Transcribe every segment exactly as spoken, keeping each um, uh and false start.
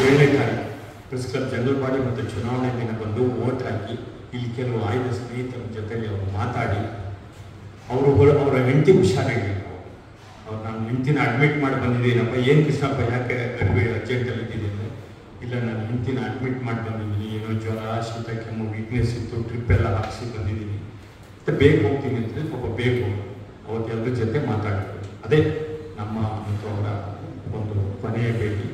ಏಳನೇ ತಾರೀಕು press club general body ಮತ್ತು ಚುನಾವಣೆ ದಿನ ಬಂದು ವೋಟ್ ಹಾಕಿ ಇಲ್ಲಿ ಕೆಲವು ಆಯ್ದ ಸ್ನೇಹಿತರ ಜೊತೆಗೆ ಅವರು ಮಾತಾಡಿ ಅವರು ಅವರ ಹೆಂಡತಿ ಹುಷಾರಾಗಿಲ್ಲ. ಅವ್ರು ನಾನು ಹೆಂಡತಿನ ಅಡ್ಮಿಟ್ ಮಾಡಿ ಬಂದಿದ್ದೀನಪ್ಪ. ಏನು ಕೃಷ್ಣಪ್ಪ ಯಾಕೆ ಗರ್ಭಿ ಅರ್ಜೆಂಟಲ್ಲಿ ಇದ್ದಿದ್ದೀನಿ? ಇಲ್ಲ ನಾನು ಹೆಂಡತಿನ ಅಡ್ಮಿಟ್ ಮಾಡಿ ಬಂದಿದ್ದೀನಿ, ಏನೋ ಜ್ವರ ಶೀತ ಕೆಮ್ಮು ವೀಕ್ನೆಸ್ ಇತ್ತು, ಟ್ರಿಪ್ ಎಲ್ಲ ಹಾಕಿಸಿ ಬಂದಿದ್ದೀನಿ ಮತ್ತು ಬೇಗ ಹೋಗ್ತೀನಿ ಅಂತಂದರೆ ಪಾಪ ಬೇಗ ಹೋಗಿ ಅವತ್ತು ಎಲ್ಲರ ಜೊತೆ ಮಾತಾಡ್ತೀವಿ. ಅದೇ ನಮ್ಮ ಮತ್ತು ಅವರ ಒಂದು ಕೊನೆಯ ಭೇಟಿ.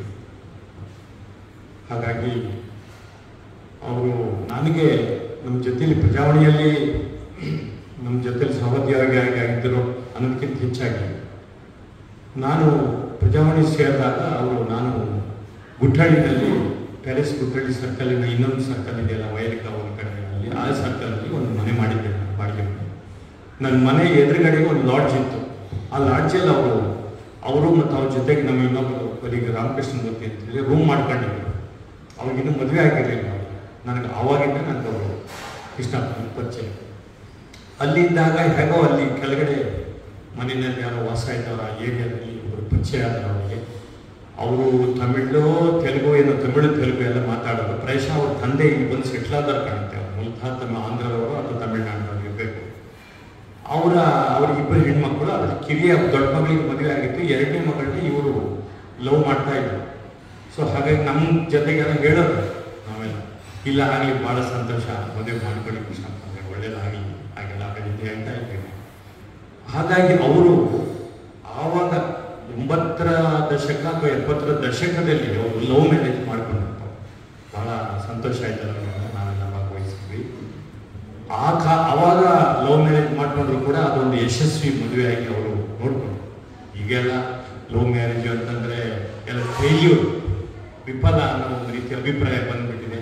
ಹಾಗಾಗಿ ಅವರು ನನಗೆ ನಮ್ಮ ಜೊತೆಲಿ ಪ್ರಜಾವಾಣಿಯಲ್ಲಿ ನಮ್ಮ ಜೊತೆಲಿ ಸಹೋದ್ಯೋಗಿ ಆಗಿದ್ದರು ಅನ್ನೋದಕ್ಕಿಂತ ಹೆಚ್ಚಾಗಿ ನಾನು ಪ್ರಜಾವಾಣಿ ಸೇರಿದಾಗ ಅವರು ನಾನು ಗುಟ್ಟಳ್ಳಿನಲ್ಲಿ ಪ್ಯಾಲೇಸ್ ಗುಟ್ಟಳ್ಳಿ ಸರ್ಕಲಿನ ಇನ್ನೊಂದು ಸರ್ಕಲ್ ಇದೆಯಲ್ಲ ವೈರಿಕ ಒಂದು ಕಡೆ ಅಲ್ಲಿ ಆ ಸರ್ಕಲಲ್ಲಿ ಒಂದು ಮನೆ ಮಾಡಿದ್ದೆ ನಾನು ಬಾಡಿಗೆ ಮನೆ. ನನ್ನ ಮನೆ ಎದುರುಗಡೆಗೆ ಒಂದು ಲಾಡ್ಜ್ ಇತ್ತು. ಆ ಲಾಡ್ಜಲ್ಲಿ ಅವರು ಅವರು ಮತ್ತು ಅವ್ರ ಜೊತೆಗೆ ನಮ್ಮ ಇನ್ನೊಬ್ಬರು ಕೊಲಿಗೆ ರಾಮಕೃಷ್ಣ ಮೂರ್ತಿ ಅಂತೇಳಿ ರೂಮ್ ಮಾಡ್ಕೊಂಡಿದ್ರು. ಅವಾಗಿನ್ನೂ ಮದುವೆ ಆಗಿರಲಿಲ್ಲ. ನನಗೆ ಆವಾಗಿಂದ ನನಗೆ ಅವರು ಕೃಷ್ಣಪ್ಪನ ಪರಿಚಯ. ಅಲ್ಲಿದ್ದಾಗ ಹೇಗೋ ಅಲ್ಲಿ ಕೆಳಗಡೆ ಮನೆಯಲ್ಲಿ ಯಾರೋ ವಾಸ ಇದ್ದವರ ಏರಿಯಾದಲ್ಲಿ ಒಬ್ಬರು ಪರಿಚಯ ಆದರು ಅವರಿಗೆ. ಅವರು ತಮಿಳು ತೆಲುಗು ಏನೋ ತಮಿಳು ತೆಲುಗು ಎಲ್ಲ ಮಾತಾಡೋದು. ಪ್ರಾಯಶಃ ಅವ್ರ ತಂದೆ ಇಲ್ಲಿ ಬಂದು ಸೆಟ್ಲ್ ಆದವ್ರು ಕಾಣುತ್ತೆ. ಅವ್ರು ಮೂಲತಃ ತಮ್ಮ ಆಂಧ್ರದವರು ಅಥವಾ ತಮಿಳ್ನಾಡಿನವರು ಇರಬೇಕು. ಅವರ ಅವ್ರಿಗಿಬ್ಬರು ಹೆಣ್ಮಕ್ಳು. ಅದ್ರ ಕಿರಿಯ ದೊಡ್ಡ ಮಗಳಿಗೆ ಮದುವೆ ಆಗಿತ್ತು. ಎರಡನೇ ಮಗಳನ್ನ ಇವರು ಲವ್ ಮಾಡ್ತಾ ಇದ್ರು. ಸೊ ಹಾಗಾಗಿ ನಮ್ಮ ಜೊತೆಗೆಲ್ಲ ಹೇಳೋದು ನಾವೆಲ್ಲ ಇಲ್ಲ ಆಗಲಿ ಭಾಳ ಸಂತೋಷ, ಮದುವೆ ಮಾಡ್ಕೊಳ್ಳಿ ಕೃಷ್ಣಪ್ಪ, ಅಂದರೆ ಒಳ್ಳೇದಾಗಲಿ ಹಾಗೆಲ್ಲ ಆಗಲಿದೆ ಅಂತ ಇದ್ದೇನೆ. ಹಾಗಾಗಿ ಅವರು ಆವಾಗ ಎಂಬತ್ತರ ದಶಕ ಅಥವಾ ಎಪ್ಪತ್ತರ ದಶಕದಲ್ಲಿ ಅವರು ಲವ್ ಮ್ಯಾರೇಜ್ ಮಾಡ್ಕೊಂಡಿರ್ತಾರೆ. ಭಾಳ ಸಂತೋಷ ಆಯ್ತಲ್ಲ, ನಾವೆಲ್ಲ ಭಾಗವಹಿಸಿದ್ವಿ. ಆ ಕಾ ಆವಾಗ ಲವ್ ಮ್ಯಾರೇಜ್ ಮಾಡ್ಕೊಂಡ್ರು ಕೂಡ ಅದೊಂದು ಯಶಸ್ವಿ ಮದುವೆಯಾಗಿ ಅವರು ನೋಡ್ಕೊಂಡ್ರು. ಈಗೆಲ್ಲ ಲವ್ ಮ್ಯಾರೇಜ್ ಅಂತಂದರೆ ಎಲ್ಲ ಫೇಲ್ಯೂರ್, ವಿಫಲ ಅನ್ನೋ ಒಂದು ರೀತಿಯ ಅಭಿಪ್ರಾಯ ಬಂದ್ಬಿಟ್ಟಿದೆ.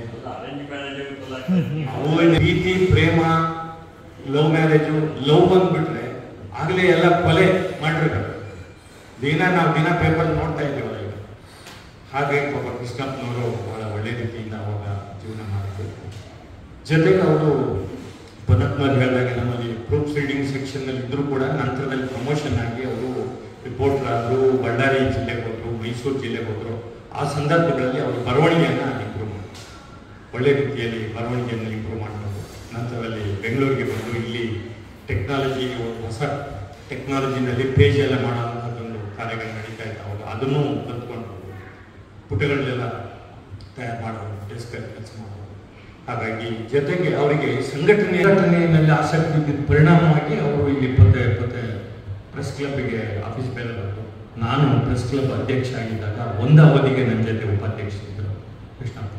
ಅವನ ರೀತಿ ಪ್ರೇಮ ಲವ್ ಮ್ಯಾರೇಜು ಲವ್ ಬಂದ್ಬಿಟ್ರೆ ಆಗಲೇ ಎಲ್ಲ ಕೊಲೆ ಮಾಡಿರ್ತಾರೆ. ದಿನ ನಾವು ದಿನ ಪೇಪರ್ ನೋಡ್ತಾ ಇದ್ದೀವಲ್ಲ ಈಗ. ಹಾಗೆ ಪಾಪ ಕೃಷ್ಣಪ್ಪನವರು ಬಹಳ ಒಳ್ಳೆ ರೀತಿಯಿಂದ ಅವಾಗ ಜೀವನ ಮಾಡಿದ್ರು. ಜೊತೆಗೆ ಅವರು ಪನತ್ಮರ್ ಹೇಳಿದಾಗ ನಮ್ಮಲ್ಲಿ ಪ್ರೂಫ್ಸ್ ರೀಡಿಂಗ್ ಸೆಕ್ಷನ್ನಲ್ಲಿ ಇದ್ದರೂ ಕೂಡ ನಂತರದಲ್ಲಿ ಪ್ರಮೋಷನ್ ಆಗಿ ಅವರು ರಿಪೋರ್ಟರ್ ಆದರು. ಬಳ್ಳಾರಿ ಜಿಲ್ಲೆಗೆ ಹೋದರು, ಮೈಸೂರು ಜಿಲ್ಲೆಗೆ ಹೋದರು. ಆ ಸಂದರ್ಭಗಳಲ್ಲಿ ಅವರು ಬರವಣಿಗೆಯನ್ನು ಇಂಪ್ರೂವ್ ಮಾಡಿದ್ರು. ಒಳ್ಳೆ ರೀತಿಯಲ್ಲಿ ಬರವಣಿಗೆಯನ್ನು ಇಂಪ್ರೂವ್ ಮಾಡಿದ್ರು. ನಂತರದಲ್ಲಿ ಬೆಂಗಳೂರಿಗೆ ಬಂದು ಇಲ್ಲಿ ಟೆಕ್ನಾಲಜಿ ಹೊಸ ಟೆಕ್ನಾಲಜಿನಲ್ಲಿ ಪೇಜ್ ಎಲ್ಲ ಮಾಡೋಂಥದ್ದೊಂದು ಕಾರ್ಯಗಳು ನಡೀತಾ ಇದ್ದಾವಾಗ ಅದನ್ನು ಕಲ್ತ್ಕೊಂಡು ಪುಟಗಳನ್ನೆಲ್ಲ ತಯಾರು ಮಾಡೋದು, ಡೆಸ್ಕಲ್ಲಿ ಕೆಲಸ ಮಾಡೋದು. ಹಾಗಾಗಿ ಜೊತೆಗೆ ಅವರಿಗೆ ಸಂಘಟನೆ ಸಂಘಟನೆಯಲ್ಲಿ ಆಸಕ್ತಿ ಇದ್ದಿದ್ದ ಪರಿಣಾಮವಾಗಿ ಅವರು ಇಲ್ಲಿ ಇಪ್ಪತ್ತ ಇಪ್ಪತ್ತ ಪ್ರೆಸ್ ಕ್ಲಬ್ಗೆ ಆಫೀಸ್ ಮೇಲೆ ಬಂತು. ನಾನು ಪ್ರೆಸ್ ಕ್ಲಬ್ ಅಧ್ಯಕ್ಷ ಆಗಿದ್ದಾಗ ಒಂದು ಅವಧಿಗೆ ನನ್ನ ಜೊತೆ ಉಪಾಧ್ಯಕ್ಷರಿದ್ದರು ಕೃಷ್ಣಪ್ಪ.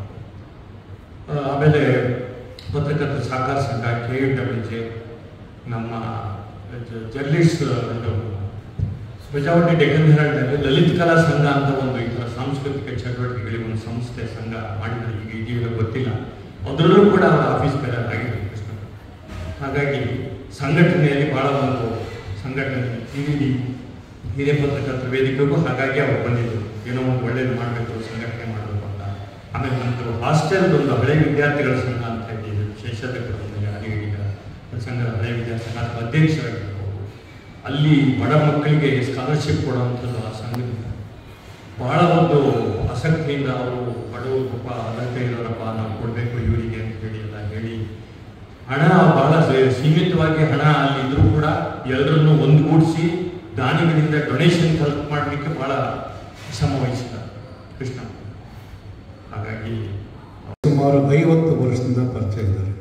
ಆಮೇಲೆ ಪತ್ರಕರ್ತರ ಸಹಕಾರ ಸಂಘ, ಕೆ ಯು ಡಬ್ಲ್ಯೂ ಜೆ, ನಮ್ಮ ಜರ್ನಲಿಸ್ಟ್ ಪ್ರಜಾವಾಣಿ ಡೆಕ್ಕನ್ ಹೆರಾಲ್ಡ್ನಲ್ಲಿ ಲಲಿತ್ ಕಲಾ ಸಂಘ ಅಂತ ಒಂದು ಈ ಥರ ಸಾಂಸ್ಕೃತಿಕ ಚಟುವಟಿಕೆಗಳಿಗೆ ಒಂದು ಸಂಸ್ಥೆ ಸಂಘ ಮಾಡಿದರೆ ಈಗ ಇದೆಯಲ್ಲ ಗೊತ್ತಿಲ್ಲ. ಅದರಲ್ಲೂ ಕೂಡ ಅವರ ಆಫೀಸ್ ಬೇರೆ ಆಗಿದ್ರು ಕೃಷ್ಣ. ಹಾಗಾಗಿ ಸಂಘಟನೆಯಲ್ಲಿ ಭಾಳ ಒಂದು ಸಂಘಟನೆ ಇಲ್ಲಿ ಹಿರಿಯ ಪತ್ರಕರ್ತರ ವೇದಿಕೆಗೂ ಹಾಗಾಗಿ ಅವ್ರು ಬಂದಿದ್ದರು. ಏನೋ ಒಂದು ಒಳ್ಳೇದು ಮಾಡಬೇಕು, ಸಂಘಟನೆ ಮಾಡಬೇಕು ಅಂತ. ಆಮೇಲೆ ನಂತರ ಹಾಸ್ಟೆಲ್ದೊಂದು ಹಳೆ ವಿದ್ಯಾರ್ಥಿಗಳ ಸಂಘ ಅಂತ ಇದ್ದೀವಿ, ಶೇಷಾಧಕರ ಅಡಿಗಡಿಗ ಸಂಘ ಹಳೆ ವಿದ್ಯಾರ್ಥಿ ಸಂಘ ಅಧ್ಯಕ್ಷರಾಗಿರ್ಬೋದು. ಅಲ್ಲಿ ಬಡ ಮಕ್ಕಳಿಗೆ ಸ್ಕಾಲರ್ಶಿಪ್ ಕೊಡುವಂಥದ್ದು ಆ ಸಂಘದಿಂದ ಬಹಳ ಒಂದು ಆಸಕ್ತಿಯಿಂದ ಅವರು ಬಡವರು ಪಾಪ ಅಗತ್ಯ ಇರೋರಪ್ಪ ನಾವು ಕೊಡಬೇಕು ಇವರಿಗೆ ಅಂತ ಹೇಳಿ ಎಲ್ಲ ಹೇಳಿ ಹಣ ಬಹಳ ಸೀಮಿತವಾಗಿ ಹಣ ಅಲ್ಲಿ ಇದ್ರೂ ಕೂಡ ಎಲ್ಲರನ್ನು ಒಂದುಗೂಡಿಸಿ ದಾನಿಗಳಿಂದ ಡೊನೇಷನ್ ಕಲೆಕ್ಟ್ ಮಾಡಲಿಕ್ಕೆ ಬಹಳ ಶ್ರಮ ವಹಿಸಿದ ಕೃಷ್ಣ. ಹಾಗಾಗಿ ಸುಮಾರು ಐವತ್ತು ವರ್ಷದಿಂದ ಪರಿಚಯ ಇದ್ದಾರೆ.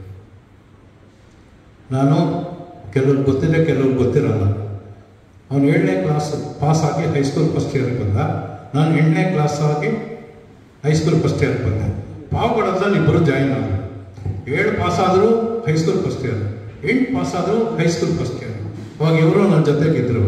ನಾನು ಕೆಲವ್ರು ಗೊತ್ತಿದೆ, ಕೆಲವ್ರು ಗೊತ್ತಿರಲ್ಲ. ಅವನು ಏಳನೇ ಕ್ಲಾಸ್ ಪಾಸ್ ಆಗಿ ಹೈಸ್ಕೂಲ್ ಫಸ್ಟ್ ಇಯರ್ಗೆ ಬಂದ. ನಾನು ಎಂಟನೇ ಕ್ಲಾಸ್ ಆಗಿ ಹೈಸ್ಕೂಲ್ ಫಸ್ಟ್ ಇಯರ್ಗೆ ಬಂದೆ. ಪಾವಗಡದಲ್ಲಿ ಇಬ್ಬರು ಜಾಯಿನ್ ಆದರು. ಏಳು ಪಾಸ್ ಆದರೂ ಹೈಸ್ಕೂಲ್ ಫಸ್ಟ್ ಇಯರ್, ಎಂಟು ಪಾಸ್ ಆದರೂ ಹೈಸ್ಕೂಲ್ ಫಸ್ಟ್ ಇಯರ್. ಅವಾಗ ಇವರು ನನ್ನ ಜೊತೆಗಿದ್ದರು.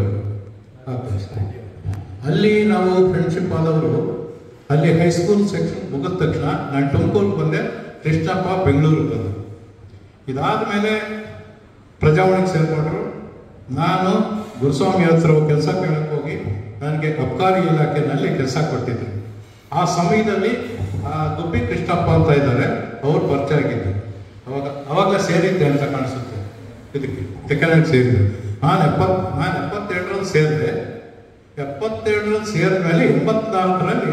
ಅಲ್ಲಿ ನಾವು ಫ್ರೆಂಡ್ಶಿಪ್ ಆದವರು. ಅಲ್ಲಿ ಹೈಸ್ಕೂಲ್ ಸೆಕ್ಷನ್ ಮುಗಿದ ತಕ್ಷಣ ನಾನು ತುಮಕೂರಿಗೆ ಬಂದೆ, ಕೃಷ್ಣಪ್ಪ ಬೆಂಗಳೂರಿಗೆ ಬಂದೆ. ಇದಾದ ಮೇಲೆ ಪ್ರಜಾವಾಣಿಗೆ ಸೇರಿಕೊಂಡ್ರು. ನಾನು ಗುರುಸ್ವಾಮಿ ಹತ್ರ ಕೆಲಸ ಕೇಳಕ್ಕೆ ಹೋಗಿ ನನಗೆ ಅಬ್ಕಾರಿ ಇಲಾಖೆಯಲ್ಲಿ ಕೆಲಸ ಕೊಟ್ಟಿದ್ದರು. ಆ ಸಮಯದಲ್ಲಿ ದುಬ್ಬಿ ಕೃಷ್ಣಪ್ಪ ಅಂತ ಇದ್ದಾರೆ, ಅವ್ರು ಪರಿಚಯ ಆಗಿದ್ದರು. ಅವಾಗ ಅವಾಗ ಸೇರಿದ್ದೆ ಅಂತ ಕಾಣಿಸುತ್ತೆ. ಇದಕ್ಕೆ ತೆಕ್ಕನಾಗಿ ಸೇರಿದ್ದೆ. ನಾನು ಎಪ್ಪತ್ತು ನಾನು ಎಪ್ಪತ್ತೆರಡರಲ್ಲಿ ಸೇರಿದೆ. ಎಪ್ಪತ್ತೆರಡರಲ್ಲಿ ಸೇರಿದ ಮೇಲೆ ಎಂಬತ್ನಾಲ್ಕರಲ್ಲಿ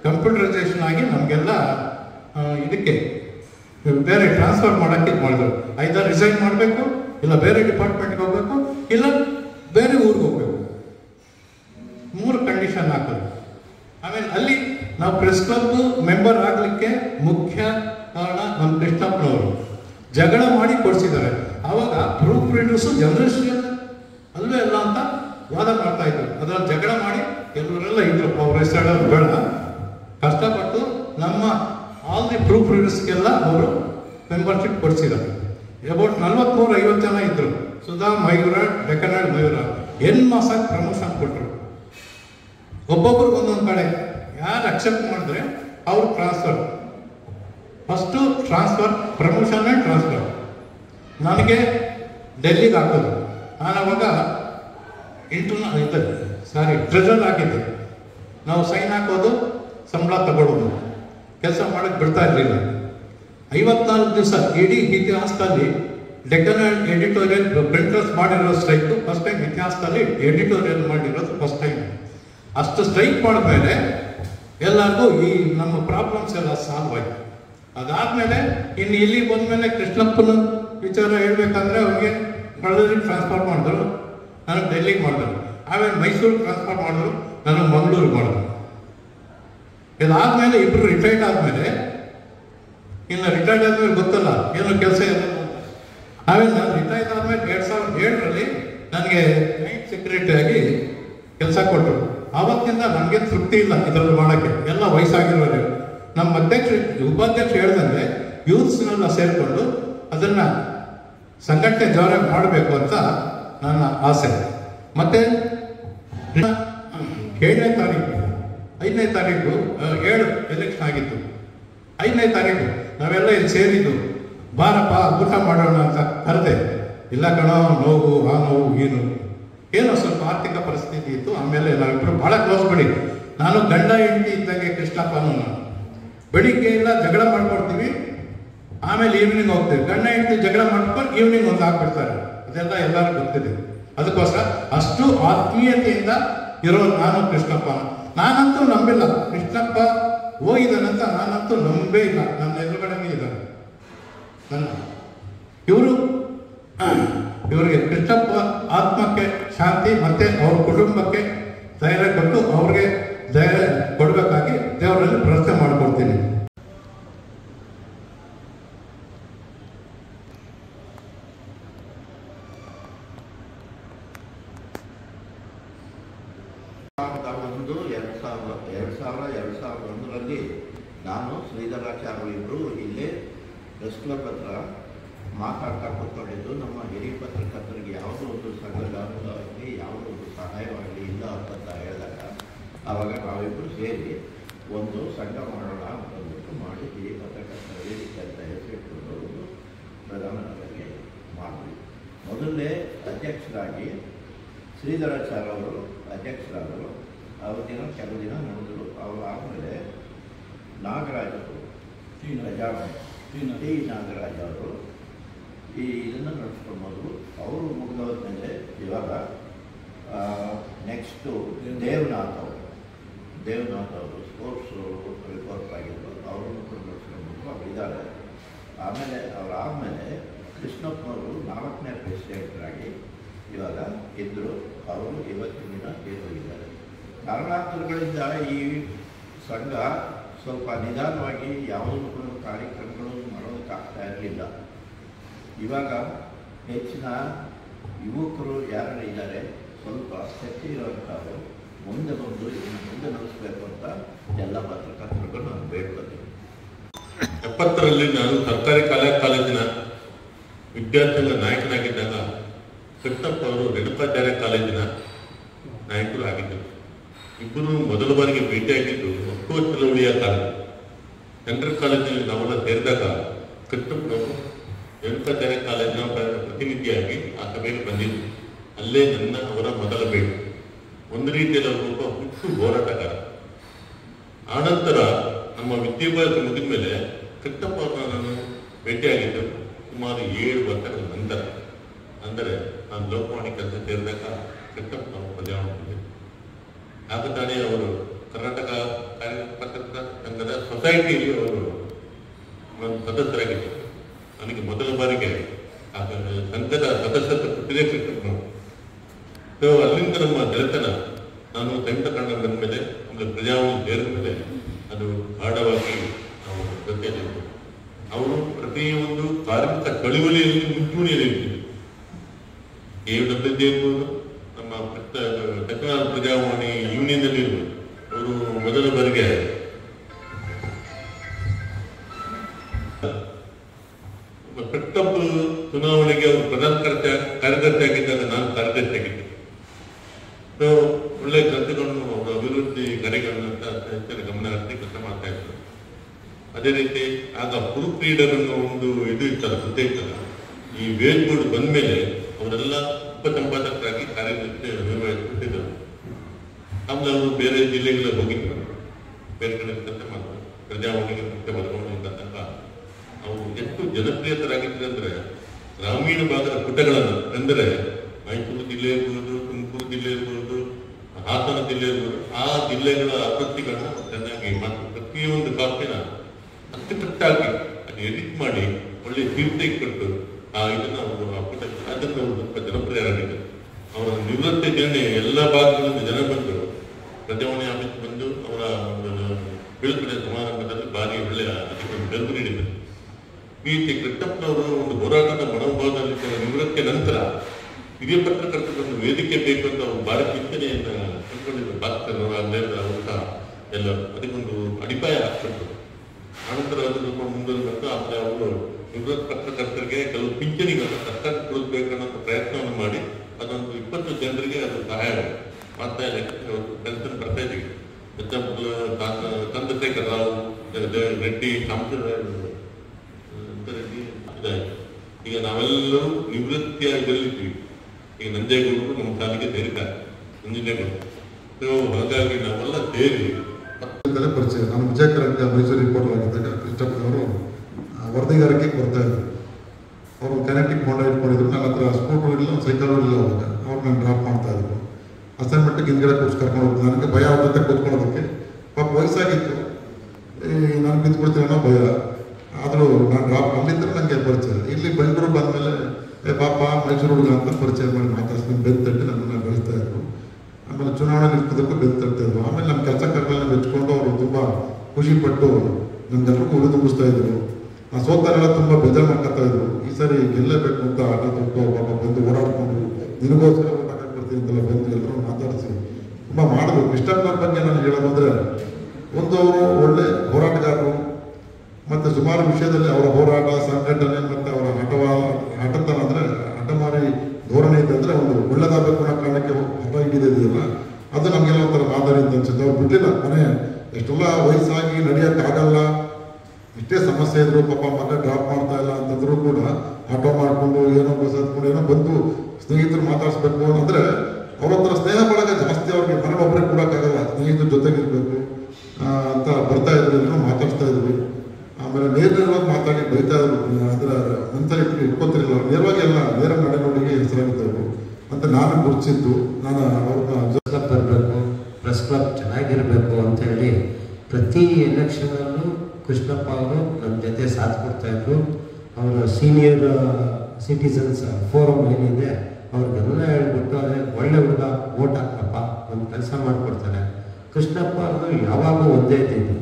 ಕಂಪ್ಯೂಟರೈಸೇಷನ್ ಆಗಿ ನಮಗೆಲ್ಲ ಇದಕ್ಕೆ ಬೇರೆ ಟ್ರಾನ್ಸ್ಫರ್ ಮಾಡೋಕ್ಕೆ ಇದು ಮಾಡಿದ್ರು. ಐದಾ ರಿಸೈನ್ ಮಾಡಬೇಕು, ಇಲ್ಲ ಬೇರೆ ಡಿಪಾರ್ಟ್ಮೆಂಟ್ಗೆ ಹೋಗ್ಬೇಕು, ಇಲ್ಲ ಬೇರೆ ಊರಿಗೆ ಹೋಗ್ಬೇಕು. ಮೂರು ಕಂಡೀಷನ್ ಹಾಕೋದು. ಆಮೇಲೆ ಅಲ್ಲಿ ನಾವು ಪ್ರೆಸ್ ಕ್ಲಬ್ ಮೆಂಬರ್ ಆಗಲಿಕ್ಕೆ ಮುಖ್ಯ ಕಾರಣ ನಮ್ಮ ಕೃಷ್ಣಪ್ಪನವರು ಜಗಳ ಮಾಡಿ ಕೊಡಿಸಿದ್ದಾರೆ. ಆವಾಗ ಪ್ರೂಫ್ ರೀಡರ್ಸು ಜನರಲ್ ಅಲ್ವೇ ಅಲ್ಲ ಅಂತ ವಾದ ಮಾಡ್ತಾ ಇದ್ರು. ಅದರಲ್ಲಿ ಜಗಳ ಮಾಡಿ ಕೆಲವರೆಲ್ಲ ಇದ್ರು, ಅವ್ರ ಹೆಸರು ಬೇಡ, ಕಷ್ಟಪಟ್ಟು ನಮ್ಮ ಆಲ್ ದಿ ಪ್ರೂಫ್ ರೀಡರ್ಸ್ಗೆಲ್ಲ ಅವರು ಮೆಂಬರ್ಶಿಪ್ ಕೊಡಿಸಿದ್ದಾರೆ. ಅಬೌಟ್ ನಲ್ವತ್ಮೂರು ಐವತ್ತು ಜನ ಇದ್ರು. ಸುಧಾ, ಮಯೂರ, ಡೆಕನಾಡ್ ಮಯೂರ ಎನ್ ಮಾಸಕ್ಕೆ ಪ್ರಮೋಷನ್ ಕೊಟ್ಟರು. ಒಬ್ಬೊಬ್ರಿಗೆ ಒಂದೊಂದು ಕಡೆ ಯಾರು ಅಕ್ಸೆಪ್ಟ್ ಮಾಡಿದ್ರೆ ಅವ್ರು ಟ್ರಾನ್ಸ್ಫರ್, ಫಸ್ಟು ಟ್ರಾನ್ಸ್ಫರ್, ಪ್ರಮೋಷನ್ನೇ ಟ್ರಾನ್ಸ್ಫರ್. ನನಗೆ ಡೆಲ್ಲಿಗೆ ಹಾಕೋದು. ನಾನು ಅವಾಗ ಇಂಟರ್ನ ಇದು ಸಾರಿ ಟ್ರೆಜರ್ ಹಾಕಿದ್ದೆ. ನಾವು ಸೈನ್ ಹಾಕೋದು, ಸಂಬಳ ತಗೊಳ್ಳೋದು, ಕೆಲಸ ಮಾಡೋಕ್ಕೆ ಬಿಡ್ತಾ ಇರಲಿಲ್ಲ. ಐವತ್ನಾಲ್ಕು ದಿವಸ ಇಡೀ ಇತಿಹಾಸದಲ್ಲಿ ಡೆಕ್ಕನ್ ಎಡಿಟೋರಿಯಲ್ ಪ್ರಿಂಟರ್ಸ್ ಮಾಡಿರೋ ಸ್ಟ್ರೈಕು ಫಸ್ಟ್ ಟೈಮ್ ಇತಿಹಾಸದಲ್ಲಿ ಎಡಿಟೋರಿಯಲ್ ಮಾಡಿರೋದು ಫಸ್ಟ್ ಟೈಮ್. ಅಷ್ಟು ಸ್ಟ್ರೈಕ್ ಮಾಡಿದ್ಮೇಲೆ ಎಲ್ಲರಿಗೂ ಈ ನಮ್ಮ ಪ್ರಾಬ್ಲಮ್ಸ್ ಎಲ್ಲ ಸಾಲ್ವ್ ಆಯಿತು. ಅದಾದಮೇಲೆ ಇನ್ನು ಇಲ್ಲಿ ಬಂದಮೇಲೆ ಕೃಷ್ಣಪ್ಪನ ವಿಚಾರ ಹೇಳ್ಬೇಕಂದ್ರೆ ಅವ್ರಿಗೆ ಬಳ್ಳಾರಿಗೆ ಟ್ರಾನ್ಸ್ಫರ್ ಮಾಡಿದ್ರು, ನನಗೆ ಡೆಲ್ಲಿಗೆ ಮಾಡಿದ್ರು. ಆಮೇಲೆ ಮೈಸೂರಿಗೆ ಟ್ರಾನ್ಸ್ಫರ್ ಮಾಡಿದ್ರು, ನನಗೆ ಮಂಗಳೂರಿಗೆ ಮಾಡಿದ್ರು. ಇದಾದ್ಮೇಲೆ ಇಬ್ಬರು ರಿಟೈರ್ಡ್ ಆದಮೇಲೆ, ಇನ್ನು ರಿಟೈರ್ಡ್ ಆದ್ಮೇಲೆ ಗೊತ್ತಲ್ಲ ಏನೋ ಕೆಲಸ ಇರೋದು. ಆಮೇಲೆ ನಾನು ರಿಟೈರ್ಡ್ ಆದ್ಮೇಲೆ ಎರಡು ಸಾವಿರದ ಏಳರಲ್ಲಿ ನನಗೆ ನೈಟ್ ಸೆಕ್ರೆಟರಿ ಆಗಿ ಕೆಲಸ ಕೊಟ್ಟರು. ಆವತ್ತಿಂದ ನನಗೆ ತೃಪ್ತಿ ಇಲ್ಲ ಇದರಲ್ಲಿ ಮಾಡೋಕ್ಕೆ, ಎಲ್ಲ ವಯಸ್ಸಾಗಿರೋರು. ನಮ್ಮ ಅಧ್ಯಕ್ಷ ಉಪಾಧ್ಯಕ್ಷ ಹೇಳ್ದಂಗೆ ಯೂತ್ಸ್ನೆಲ್ಲ ಸೇರಿಕೊಂಡು ಅದನ್ನು ಸಂಘಟನೆ ಜೋರಾಗಿ ಮಾಡಬೇಕು ಅಂತ ನನ್ನ ಆಸೆ. ಮತ್ತೆ ಏಳನೇ ತಾರೀಕು ಐದನೇ ತಾರೀಕು ಏಳು ಎಲೆಕ್ಷನ್ ಆಗಿತ್ತು. ಐದನೇ ತಾರೀಕು ನಾವೆಲ್ಲ ಇಲ್ಲಿ ಸೇರಿದ್ದು, ಬಾರಪ್ಪ ಊಟ ಮಾಡೋಣ ಅಂತ ಕರೆದೆ. ಇಲ್ಲ ಕಣೋ, ನೋವು ಆ ನೋವು ಈ ನೋವು, ಏನೋ ಸ್ವಲ್ಪ ಆರ್ಥಿಕ ಪರಿಸ್ಥಿತಿ ಇತ್ತು. ಆಮೇಲೆ ನಾವಿಬ್ಬರು ಭಾಳ ಕ್ಲೋಸ್ ಬಿಡಿ. ನಾನು ಗಂಡ ಹೆಂಡತಿ ಇದ್ದಂಗೆ ಕೃಷ್ಣಪ್ಪನೂ ನಾನು. ಬೆಳಿಗ್ಗೆ ಎಲ್ಲ ಜಗಳ ಮಾಡ್ಕೊಡ್ತೀವಿ, ಆಮೇಲೆ ಈವ್ನಿಂಗ್ ಹೋಗ್ತೀವಿ. ಗಂಡ ಹೆಂಡತಿ ಜಗಳ ಮಾಡ್ಕೊಂಡು ಈವ್ನಿಂಗ್ ಒಂದು ಹಾಕ್ಬಿಡ್ತಾರೆ. ಅದೆಲ್ಲ ಎಲ್ಲರೂ ಗೊತ್ತಿದೆ. ಅದಕ್ಕೋಸ್ಕರ ಅಷ್ಟು ಆತ್ಮೀಯತೆಯಿಂದ ಇರೋ ನಾನು ಕೃಷ್ಣಪ್ಪ. ನಾನಂತೂ ನಂಬಿಲ್ಲ ಕೃಷ್ಣಪ್ಪ ಹೋಗಿದ್ದಾನಂತ, ನಾನಂತೂ ನಂಬೇ ಇಲ್ಲ. ನನ್ನ ಎದುರುಗಡೆನೇ ಇದ್ದಾನೆ ನನ್ನ ಇವರು. ಇವರಿಗೆ ಕೃಷ್ಣಪ್ಪ ಆತ್ಮಕ್ಕೆ ಶಾಂತಿ ಮತ್ತೆ ಅವ್ರ ಕುಟುಂಬಕ್ಕೆ ಧೈರ್ಯ ಕೊಟ್ಟು ಅವ್ರಿಗೆ ಧೈರ್ಯ ಕೊಡಬೇಕಾಗಿ ದೇವರಲ್ಲಿ ಪ್ರಾರ್ಥನೆ ಮಾಡ್ಕೊಡ್ತೀನಿ. ಒಂದು ಎರಡು ಸಾವಿರ ಎರಡು ಸಾವಿರ ಎರಡು ಸಾವಿರದ ಒಂದರಲ್ಲಿ ನಾನು ಶ್ರೀಧರಾಚಾರ್ಯ ಇಬ್ಬರು ಇಲ್ಲೇ ಪ್ರೆಸ್ ಕ್ಲಬ್ ಹತ್ರ ಮಾತಾಡ್ತಾ ಕೂತ್ಕೊಂಡಿದ್ದು, ನಮ್ಮ ಹಿರಿಯ ಪತ್ರಕರ್ತರಿಗೆ ಯಾವುದೋ ಒಂದು ಸಂಘಟನೆ ಯಾವುದೋ ಒಂದು ಸಹಾಯವಾಗಲಿ ಇಲ್ಲ ಅಂತ ಹೇಳಿದಾಗ ಆವಾಗ ನಾವಿಬ್ಬರು ಸೇರಿ ಒಂದು ಸಂಘ ಮಾಡೋಣ ಅಂತಂದ್ಬಿಟ್ಟು ಮಾಡಿ ಹಿರಿಯ ಪತ್ರಕರ್ತರ ವೇದಿಕೆ ಅಂತ ಹೆಸರಿಟ್ಕೊಂಡು ಒಂದು ಪ್ರಧಾನವಾಗಿ ಮಾಡಿದ್ವಿ. ಮೊದಲನೇ ಅಧ್ಯಕ್ಷರಾಗಿ ಶ್ರೀಧರಾಚಾರ್ಯ ಅವರು ಅಧ್ಯಕ್ಷರಾದರು. ಅವತ್ತಿನ ಕೆಲವು ದಿನ ನಡೆದರು. ಅವರು ಆದಮೇಲೆ ನಾಗರಾಜರು ಟಿ ಪ್ರಜಾವಾಣಿ ಟಿ ನಾಗರಾಜ್ ಅವರು ಈ ಇದನ್ನು ನಡೆಸ್ಕೊಳ್ಬೋದು. ಅವರು ಮುಗಿದೋದ್ಮೇಲೆ ಇವಾಗ ನೆಕ್ಸ್ಟು ದೇವನಾಥ್ ಅವರು ದೇವನಾಥ್ ಅವರು ಸ್ಪೋರ್ಟ್ಸು ರಿಪೋರ್ಟ್ ಆಗಿದ್ರು, ಅವರನ್ನು ಕೂಡ ನಡೆಸ್ಕೊಳ್ಬೋದು. ಅವರಿದ್ದಾರೆ. ಆಮೇಲೆ ಅವರಾದಮೇಲೆ ಕೃಷ್ಣಪ್ಪನವರು ನಾಲ್ಕನೇ ಪ್ರೆಸಿಡೆಂಟರಾಗಿ ಇವಾಗ ಇದ್ದರು. ಅವರು ಇವತ್ತಿನ ದಿನ ತೀರೋಗಿದ್ದಾರೆ. ಕಾರಣಾಂತರಗಳಿಂದ ಈ ಸಂಘ ಸ್ವಲ್ಪ ನಿಧಾನವಾಗಿ ಯಾವುದೂ ಕೂಡ ಕಾರ್ಯಕ್ರಮಗಳು ಮಾಡೋದಕ್ಕಾಗ್ತಾ ಇರಲಿಲ್ಲ. ಇವಾಗ ಹೆಚ್ಚಿನ ಯುವಕರು ಯಾರು ಇದ್ದಾರೆ, ಸ್ವಲ್ಪ ಶಕ್ತಿ ಇರುವಂಥವರು ಮುಂದೆ ಬಂದು ಇದನ್ನು ಮುಂದೆ ನಡೆಸಬೇಕು ಅಂತ ಎಲ್ಲ ಪತ್ರಕರ್ತರಿಗೂ ನಾನು ಬೇಡ್ಕೊತೀನಿ. ಎಪ್ಪತ್ತರಲ್ಲಿ ನಾನು ಸರ್ಕಾರಿ ಕಲಾ ಕಾಲೇಜಿನ ವಿದ್ಯಾರ್ಥಿಗಳ ನಾಯಕನಾಗಿದ್ದಾಗ ಕೃಷ್ಣಪ್ಪ ಅವರು ರೇಣುಕಾಚಾರ್ಯ ಕಾಲೇಜಿನ ನಾಯಕರು ಆಗಿದ್ದರು. ಇಬ್ಬರು ಮೊದಲ ಬಾರಿಗೆ ಭೇಟಿಯಾಗಿದ್ದು ಒಕ್ಕೂಟ ಚಳವಳಿಯ ಕಾಲ. ಸೆಂಟ್ರಲ್ ಕಾಲೇಜಿನಲ್ಲಿ ನಾವೆಲ್ಲ ಸೇರಿದಾಗ ಕೃಷ್ಣಪ್ಪನವರು ರೇಣುಕಾಚಾರ್ಯ ಕಾಲೇಜಿನ ಪ್ರತಿನಿಧಿಯಾಗಿ ಆ ಸಭೆಗೆ ಬಂದಿದ್ದರು. ಅಲ್ಲೇ ನನ್ನ ಅವರ ಮೊದಲ ಭೇಟಿ. ಒಂದು ರೀತಿಯಲ್ಲಿ ಒಬ್ಬ ಹುಟ್ಟು ಹೋರಾಟಗಾರ. ಆನಂತರ ನಮ್ಮ ವಿದ್ಯಾಭ್ಯಾಸ ಮುಗಿದ ಮೇಲೆ ಕೃಷ್ಣಪ್ಪ ಅವರನ್ನು ಭೇಟಿಯಾಗಿದ್ದು ಸುಮಾರು ಏಳು ವರ್ಷಗಳ ನಂತರ. ಅಂದರೆ ನಾನು ಲೋಕವಾಣಿ ಕೆಲಸ ಸೇರಿದಾಗ ಕೃಷ್ಣಪ್ಪ ನಾವು ಪ್ರಜಾವಾಣಿ ಆಗ ತಾನೇ ಅವರು ಕರ್ನಾಟಕ ಕಾರ್ಯ ಪತ್ರಕರ್ತ ಸಂಘದ ಸೊಸೈಟಿಯಲ್ಲಿ ಅವರು ಸದಸ್ಯರಾಗಿದ್ದರು. ನನಗೆ ಮೊದಲ ಬಾರಿಗೆ ಆ ಸಂಘದ ಸದಸ್ಯತ್ವ ಕೊಟ್ಟಿದೆ ಕೃಷ್ಣಪ್ಪನವರು. ಸೊ ಅಲ್ಲಿಂದ ನಮ್ಮ ಗೆಳೆತನ ನಾನು ಸಂಯುಕ್ತ ಕನ್ನಡ ಬಂದ ಮೇಲೆ ಆಮೇಲೆ ಪ್ರಜಾವಾಣಿ ಸೇರಿದ ಮೇಲೆ ಅದು ಗಾಢವಾಗಿ ನಾವು ಜೊತೆಯಲ್ಲಿದ್ದರು. ಅವರು ಪ್ರತಿಯೊಂದು ಕಾರ್ಮಿಕ ಚಳುವಳಿಯಲ್ಲಿ ಮುಂಚೂಣಿಯಲ್ಲಿ ಇರ್ತಿದ್ರು. ಎ ಡಬ್ಲ್ಯೂ ಡಿ ಇರ್ಬೋದು, ನಮ್ಮ ಟೆಕ್ನಾಲಜಿ ಪ್ರಜಾವಾಣಿ ಯೂನಿಯನ್ ಅಲ್ಲಿ ಇರ್ಬೋದು. ಅವರು ಮೊದಲ ಬಾರಿಗೆ ಕಟ್ಟಪ್ಪ ಚುನಾವಣೆಗೆ ಅವರು ಪ್ರಧಾನ ಕಾರ್ಯದರ್ಶಿ ಆಗಿದ್ದಾಗ ನಾನು ಕಾರ್ಯದರ್ಶಿ ಆಗಿದ್ದೆ. ಸೊ ಒಳ್ಳೆ ಕೆಲಸಗಳನ್ನು ಅವರ ಅಭಿವೃದ್ಧಿ ಕಾರ್ಯಗಳನ್ನ ಹೆಚ್ಚಿನ ಗಮನ ಹರಿಸಿ ಕೆಲಸ ಮಾಡ್ತಾ ಇದ್ರು. ಅದೇ ರೀತಿ ಆಗ ಪ್ರೂಫ್ ರೀಡರ್ ಅನ್ನೋ ಒಂದು ಇದು ಇತ್ತಲ್ಲ, ಹುದ್ದೆ ಇತ್ತಲ್ಲ. ಈ ವೇಜ್ ಬೋರ್ಡ್ ಬಂದ ಮೇಲೆ ಅವರೆಲ್ಲ ಉಪಸಂಪಾದಕರಾಗಿ ಕಾರ್ಯದರ್ಶಿ ನಿರ್ವಹಿಸುತ್ತಿದ್ದರು. ಆಮೇಲೆ ಅವರು ಬೇರೆ ಜಿಲ್ಲೆಗಳ ಹೋಗಿದ್ರು, ಬೇರೆ ಕಡೆ ಕೆಲಸ ಮಾಡ್ತಾರೆ. ಪ್ರಜಾವಾಣಿಗೆ ಮುಖ್ಯ ಬದಲಾವಣೆ ತನಕ ಅವರು ಎಷ್ಟು ಜನಪ್ರಿಯತರಾಗಿದ್ದಾರೆ ಅಂದ್ರೆ ಗ್ರಾಮೀಣ ಭಾಗದ ಪುಟಗಳನ್ನು ಅಂದರೆ ಮೈಸೂರು ಜಿಲ್ಲೆ ಇರ್ಬೋದು, ತುಮಕೂರು ಜಿಲ್ಲೆ ಇರ್ಬೋದು, ಹಾಸನ ಜಿಲ್ಲೆ ಇರ್ಬೋದು, ಆ ಜಿಲ್ಲೆಗಳ ಅಭಿವೃದ್ಧಿಗಳನ್ನ ಚೆನ್ನಾಗಿ ಮತ್ತು ಪ್ರತಿಯೊಂದು ಕಾಪಿನ ಅಚ್ಚುಕಟ್ಟಾಗಿ ಅದು ಎಡಿಟ್ ಮಾಡಿ ಒಳ್ಳೆ ಕೀರ್ತಿ ಕೊಟ್ಟು ಆ ಇದನ್ನು ಅವರು ಆ ಪುಟ ಅದನ್ನು ಅವರು ಸ್ವಲ್ಪ ಜನಪ್ರಿಯರಾಗಿದ್ದರು. ಅವರ ನಿವೃತ್ತಿ ಜರ್ನಿ ಎಲ್ಲ ಭಾಗಗಳಿಂದ ಜನ ಬಂದು ಪ್ರಜಾವಾಣಿ ಆಫೀಸ್ ಬಂದು ಅವರ ಬೀಳ್ಕೊಡುಗೆ ಸಮಾರಂಭದಲ್ಲಿ ಭಾರಿ ಒಳ್ಳೆಯ ಅದಕ್ಕೆ ಬೆಂಬಲ ನೀಡಿದರು. ಈ ಟಿ ಕೃಷ್ಣಪ್ಪನವರು ಒಂದು ಹೋರಾಟದ ಮನೋಭಾವದಲ್ಲಿ ನಿವೃತ್ತಿಯ ನಂತರ ಹಿರಿಯ ಪತ್ರಕರ್ತರನ್ನು ವೇದಿಕೆ ಬೇಕು ಅಂತ ಅವರು ಭಾರಿ ಚಿಂತನೆಯನ್ನು ಕಂಡುಕೊಂಡಿದ್ದರು. ಭಾಸ್ಕರ್ ಅಲ್ಲೆಲ್ಲ ಊಟ ಎಲ್ಲ ಅದಕ್ಕೊಂದು ಅಡಿಪಾಯ ಹಾಕ್ತಿದ್ರು. ಆನಂತರ ಅದು ಸ್ವಲ್ಪ ಮುಂದೆ ಬಂದು ಆಮೇಲೆ ಅವರು ನಿವೃತ್ತ ಪತ್ರಕರ್ತರಿಗೆ ಕೆಲವು ಪಿಂಚಣಿಗಳನ್ನು ಸರ್ಕಾರ ಕೊಡಬೇಕನ್ನೋ ಪ್ರಯತ್ನವನ್ನು ಮಾಡಿ ಅದೊಂದು ಇಪ್ಪತ್ತು ಜನರಿಗೆ ಅದು ಸಹಾಯ ಮಾಡ್ತಾ ಇದೆ. ಪೆನ್ಷನ್ ಬರ್ತಾ ಇದ್ದೀವಿ. ಚಂದ್ರಶೇಖರ್ ರಾವ್ ರೆಡ್ಡಿ ಸಾಂಪ್ರದಾಯ ರೆಡ್ಡಿ ಇದಾಯಿತು. ಈಗ ನಾವೆಲ್ಲರೂ ನಿವೃತ್ತಿಯಾಗಿದ್ದೀವಿ. ಈಗ ನಂಜೇಗೌಡರು ನಮ್ಮ ಶಾಲೆಗೆ ಸೇರಿದ್ದಾರೆ, ನಂಜನೇಗೌಡರು. ಸೊ ಹಾಗಾಗಿ ನಾವೆಲ್ಲ ಸೇರಿ ಪರಿಚಯ. ನಾನು ವಿಜಯಕರಂಗ ಮೈಸೂರು ರಿಪೋರ್ಟರ್ ಆಗಿದ್ದಾಗ ಕೃಷ್ಣಪ್ಪನವರು ವರದಿಗಾರಿಕೆ ಬರ್ತಾ ಇದ್ರು. ಅವರು ಕೆನೆಟಿಕ್ ಹೋಂಡ ಇಟ್ಕೊಂಡಿದ್ರು. ನನ್ನ ಹತ್ರ ಸ್ಕೂಟರ್ ಇಲ್ಲ, ಸೈಕಲ್ ಇಲ್ಲ. ಅವಾಗ ಅವ್ರು ನಾನು ಡ್ರಾಪ್ ಮಾಡ್ತಾ ಇದ್ರು. ಅಸೈನ್ಮೆಂಟ್ಗೆ ಹಿಂದ್ಗಡೆ ಕೂರ್ಸಿ ಕರ್ಕೊಂಡು ಹೋಗ್ತೀನಿ. ನನಗೆ ಭಯ ಅವ್ರ ಜೊತೆ ಕೂತ್ಕೊಳ್ಳೋದಕ್ಕೆ. ಪಾಪ ವಯಸ್ಸಾಗಿತ್ತು, ನಾನು ಬಿದ್ದುಬಿಡ್ತೀನಿ ಅನ್ನೋ ಭಯ. ಆದರೂ ನಾನು ಡ್ರಾಪ್ ಅಲ್ಲಿದ್ದರೆ ನನಗೆ ಪರಿಚಯ. ಇಲ್ಲಿ ಬೆಂಗಳೂರು ಬಂದಮೇಲೆ ಏ ಪಾಪ ಮೈಸೂರು ಹುಡುಗ ಅಂತ ಪರಿಚಯ ಮಾಡಿ ಮಾತಾಡ್ಸ್ಕೊಂಡು ಬೆಂದು ತಟ್ಟಿ ನನ್ನನ್ನು ಬೆಳೆಸ್ತಾ ಇದ್ರು. ಆಮೇಲೆ ಚುನಾವಣೆ ನಿಲ್ಕೋದಕ್ಕೂ ಬೆಂದು ತಟ್ತಾ ಇದ್ರು. ಆಮೇಲೆ ನಮ್ಮ ಕೆಲಸ ಕಾರ್ಯಗಳನ್ನ ಮೆಚ್ಕೊಂಡು ಅವರು ತುಂಬ ಖುಷಿಪಟ್ಟು ನಮ್ಗೆಲ್ಲರಿಗೂ ಉಳಿ ತುಂಬಿಸ್ತಾ ಇದ್ರು. ಆ ಸೋತಾರೆಲ್ಲ ತುಂಬ ಬೇಜಾರು ಮಾಡ್ಕೊತಾ ಇದ್ರು. ಈ ಸರಿ ಗೆಲ್ಲಬೇಕು ಅಂತ ಆಟ ತೊಟ್ಟು ಪಾಪ ಬಂದು ಓಡಾಡ್ಕೊಂಡು ನಿನಗೋಸ್ಕರ ಊಟ ಹಾಕ್ಬಿಡ್ತೀನಿ ಅಂತೆಲ್ಲ ಬಂದು ಎಲ್ಲರೂ ಮಾತಾಡಿಸಿ ತುಂಬ ಮಾಡಿದ್ರು. ಕೃಷ್ಣಪ್ಪನವ್ರ ಬಗ್ಗೆ ನಾನು ಹೇಳೋದಂದರೆ ಒಂದು ಅವರು ಒಳ್ಳೆ ಹೋರಾಟಗಾರರು ಮತ್ತು ಸುಮಾರು ವಿಷಯದಲ್ಲಿ ಅವರ ಹೋರಾಟ, ಸಂಘಟನೆ ಮತ್ತು ಅವರ ಹಠವ ಹಠತನ ಅಂದರೆ ಹಠಮಾರಿ ಧೋರಣೆ ಇದ್ದಂದರೆ ಒಂದು ಒಳ್ಳೆದಾಗಬೇಕು ಅನ್ನೋ ಕಾರಣಕ್ಕೆ ಹಠ ಹಿಡಿದಿದೆಯಲ್ಲ, ಅದು ನಮಗೆಲ್ಲ ಒಂಥರ ಮಾದರಿ ಅಂತ ಅನ್ಸುತ್ತೆ. ಅವ್ರು ಬಿಡಲಿಲ್ಲ. ಮನೆ ಎಷ್ಟೆಲ್ಲ ವಯಸ್ಸಾಗಿ ನಡೆಯೋಕ್ಕಾಗಲ್ಲ, ಇಷ್ಟೇ ಸಮಸ್ಯೆ ಇದ್ರು, ಪಾಪ ಮನೆ ಡ್ರಾಪ್ ಮಾಡ್ತಾ ಇಲ್ಲ ಅಂತಂದ್ರೂ ಕೂಡ ಆಟೋ ಮಾಡಿಕೊಂಡು ಏನೋ ಬಸ್ ಹತ್ಕೊಂಡು ಏನೋ ಬಂದು ಸ್ನೇಹಿತರು ಮಾತಾಡಿಸ್ಬೇಕು ಅಂದರೆ ಅವ್ರ ಹತ್ರ ಸ್ನೇಹ ಬಳಗ ಜಾಸ್ತಿ. ಅವ್ರಿಗೆ ಮನೆ ಒಬ್ಬರಿಗೆ ಕೊಡೋಕ್ಕಾಗಲ್ಲ, ಸ್ನೇಹಿತರ ಜೊತೆಗಿರ್ಬೇಕು ಅಂತ ಬರ್ತಾ ಇದ್ರು, ಏನೋ ಮಾತಾಡ್ಸ್ತಾ ಇದ್ರು. ಆಮೇಲೆ ನೇರ ನೇರವಾಗಿ ಮಾತಾಡಿ ಬೈತಾ ಇದ್ರು. ಅದರ ನಂತರ ಇಟ್ಕೊತಿರಲಿಲ್ಲ. ನೇರವಾಗಿ ಎಲ್ಲ ನೇರ ನಡೆನುಡಿಗೆ ಹೆಸರಾಗಿದ್ದವರು ಅಂತ ನಾನು ಗುರುತಿಸಿದ್ದು. ನಾನು ಅವ್ರನ್ನ ಕ್ಲಬ್ ಬರಬೇಕು, ಪ್ರೆಸ್ ಕ್ಲಬ್ ಚೆನ್ನಾಗಿರಬೇಕು ಅಂತ ಹೇಳಿ ಪ್ರತಿ ಎಲೆಕ್ಷನಲ್ಲೂ ಕೃಷ್ಣಪ್ಪ ಅವರು ನಮ್ಮ ಜೊತೆ ಸಾಥ್ ಕೊಡ್ತಾ ಇದ್ರು. ಅವರ ಸೀನಿಯರ್ ಸಿಟಿಸನ್ಸ್ ಫೋರಮ್ ಏನಿದೆ ಅವ್ರಿಗೆಲ್ಲ ಹೇಳ್ಬಿಟ್ಟು ಅದೇ ಒಳ್ಳೆ ಹುಡುಗ ಓಟ್ ಹಾಕಪ್ಪ, ಒಂದು ಕೆಲಸ ಮಾಡಿಕೊಡ್ತಾರೆ. ಕೃಷ್ಣಪ್ಪ ಅವರು ಯಾವಾಗೂ ಒಂದೇ ಇದ್ದಿದ್ದು,